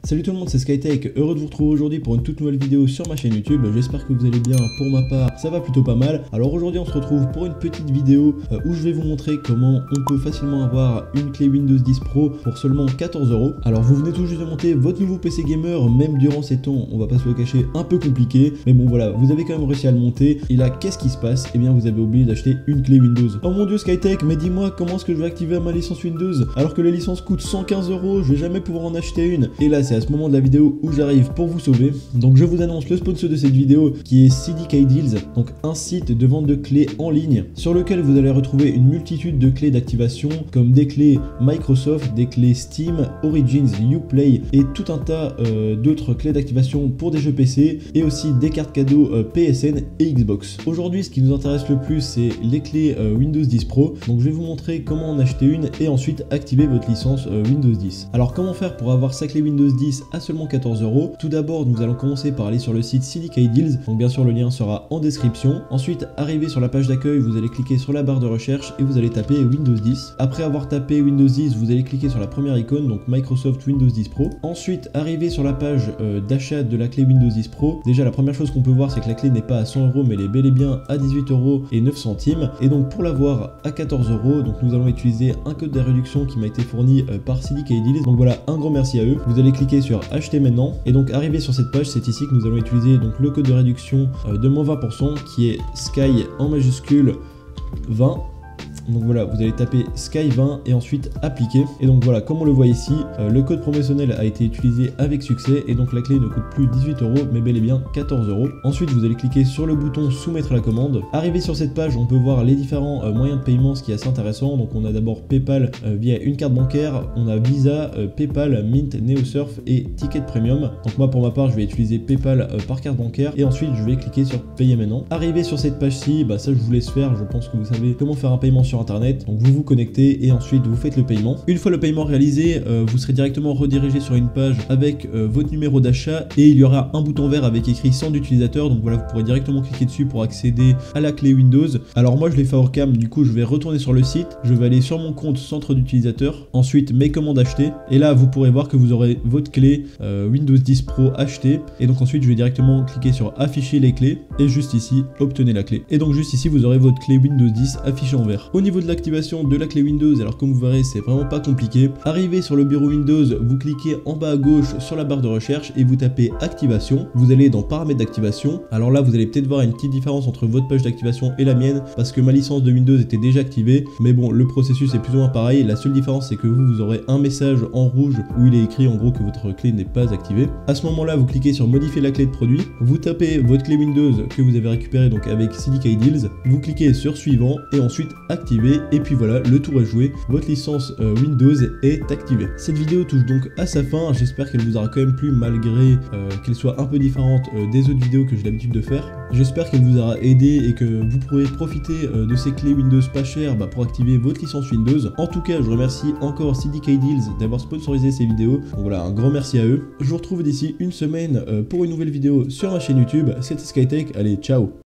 Salut tout le monde, c'est Skytech, heureux de vous retrouver aujourd'hui pour une toute nouvelle vidéo sur ma chaîne YouTube. J'espère que vous allez bien, pour ma part ça va plutôt pas mal. Alors aujourd'hui on se retrouve pour une petite vidéo où je vais vous montrer comment on peut facilement avoir une clé Windows 10 Pro pour seulement 14 €. Alors vous venez tout juste de monter votre nouveau PC gamer, même durant ces temps, on va pas se le cacher, un peu compliqué. Mais bon voilà, vous avez quand même réussi à le monter. Et là qu'est-ce qui se passe? Eh bien vous avez oublié d'acheter une clé Windows. Oh mon dieu Skytech, mais dis-moi comment est-ce que je vais activer ma licence Windows alors que la licence coûte 115 €, je vais jamais pouvoir en acheter une. Et là c'est à ce moment de la vidéo où j'arrive pour vous sauver. Donc je vous annonce le sponsor de cette vidéo qui est CDK Deals, donc un site de vente de clés en ligne sur lequel vous allez retrouver une multitude de clés d'activation comme des clés Microsoft, des clés Steam, Origins, Uplay et tout un tas d'autres clés d'activation pour des jeux PC et aussi des cartes cadeaux PSN et Xbox. Aujourd'hui ce qui nous intéresse le plus c'est les clés Windows 10 Pro, donc je vais vous montrer comment en acheter une et ensuite activer votre licence Windows 10. Alors comment faire pour avoir sa clé Windows 10 à seulement 14 €? Tout d'abord nous allons commencer par aller sur le site CDK Deals, donc bien sûr le lien sera en description. Ensuite arrivé sur la page d'accueil, vous allez cliquer sur la barre de recherche et vous allez taper Windows 10. Après avoir tapé Windows 10, vous allez cliquer sur la première icône, donc Microsoft Windows 10 Pro. Ensuite arrivé sur la page d'achat de la clé Windows 10 Pro, déjà la première chose qu'on peut voir c'est que la clé n'est pas à 100 € mais elle est bel et bien à 18,09 €. Et donc pour l'avoir à 14 €, donc nous allons utiliser un code de réduction qui m'a été fourni par CDK Deals. Donc voilà, un grand merci à eux. Vous allez cliquer sur acheter maintenant et donc arrivé sur cette page, c'est ici que nous allons utiliser donc le code de réduction de moins 20% qui est Sky en majuscule 20. Donc voilà, vous allez taper Sky 20 et ensuite appliquer. Et donc voilà, comme on le voit ici, le code promotionnel a été utilisé avec succès et donc la clé ne coûte plus 18 € mais bel et bien 14 €. Ensuite, vous allez cliquer sur le bouton soumettre la commande. Arrivé sur cette page, on peut voir les différents moyens de paiement, ce qui est assez intéressant. Donc on a d'abord PayPal via une carte bancaire, on a Visa, PayPal, Mint, NeoSurf et Ticket Premium. Donc moi pour ma part, je vais utiliser PayPal par carte bancaire et ensuite je vais cliquer sur payer maintenant. Arrivé sur cette page-ci, ça je vous laisse faire, je pense que vous savez comment faire un paiement sur internet. Donc vous vous connectez et ensuite vous faites le paiement. Une fois le paiement réalisé, vous serez directement redirigé sur une page avec votre numéro d'achat et il y aura un bouton vert avec écrit centre d'utilisateur. Donc voilà, vous pourrez directement cliquer dessus pour accéder à la clé Windows. Alors moi je l'ai fait hors cam, du coup je vais retourner sur le site, je vais aller sur mon compte centre d'utilisateur, ensuite mes commandes achetées et là vous pourrez voir que vous aurez votre clé Windows 10 Pro achetée et donc ensuite je vais directement cliquer sur afficher les clés et juste ici obtenez la clé. Et donc juste ici vous aurez votre clé Windows 10 affichée en vert. Au niveau de l'activation de la clé Windows, alors comme vous verrez c'est vraiment pas compliqué. Arrivé sur le bureau Windows, vous cliquez en bas à gauche sur la barre de recherche et vous tapez activation. Vous allez dans paramètres d'activation. Alors là vous allez peut-être voir une petite différence entre votre page d'activation et la mienne parce que ma licence de Windows était déjà activée, mais bon le processus est plus ou moins pareil. La seule différence c'est que vous aurez un message en rouge où il est écrit en gros que votre clé n'est pas activée. À ce moment là vous cliquez sur modifier la clé de produit, vous tapez votre clé Windows que vous avez récupérée donc avec CDK Deals, vous cliquez sur suivant et ensuite activer. Et puis voilà, le tour est joué, votre licence Windows est activée. Cette vidéo touche donc à sa fin, j'espère qu'elle vous aura quand même plu malgré qu'elle soit un peu différente des autres vidéos que j'ai l'habitude de faire. J'espère qu'elle vous aura aidé et que vous pourrez profiter de ces clés Windows pas chères pour activer votre licence Windows. En tout cas, je remercie encore CDK Deals d'avoir sponsorisé ces vidéos. Donc voilà, un grand merci à eux. Je vous retrouve d'ici une semaine pour une nouvelle vidéo sur ma chaîne YouTube. C'était Skytech, allez ciao!